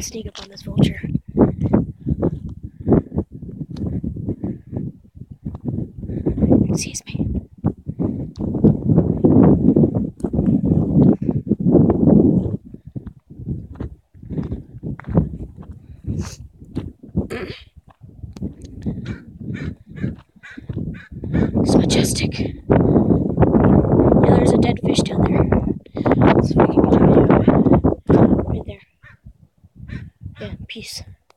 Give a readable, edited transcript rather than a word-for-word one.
gonna sneak up on this vulture. It sees me.